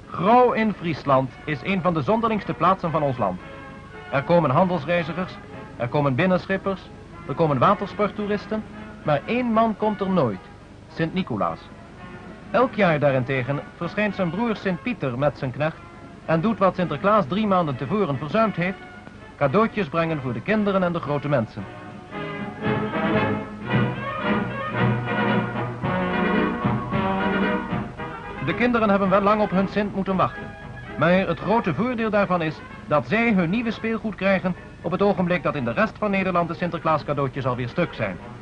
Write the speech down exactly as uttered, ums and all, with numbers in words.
Grauw in Friesland is een van de zonderlingste plaatsen van ons land. Er komen handelsreizigers, er komen binnenschippers, er komen watersporttoeristen, maar één man komt er nooit, Sint-Nicolaas. Elk jaar daarentegen verschijnt zijn broer Sint-Pieter met zijn knecht en doet wat Sinterklaas drie maanden tevoren verzuimd heeft, cadeautjes brengen voor de kinderen en de grote mensen. De kinderen hebben wel lang op hun Sint moeten wachten. Maar het grote voordeel daarvan is dat zij hun nieuwe speelgoed krijgen op het ogenblik dat in de rest van Nederland de Sinterklaas cadeautjes alweer stuk zijn.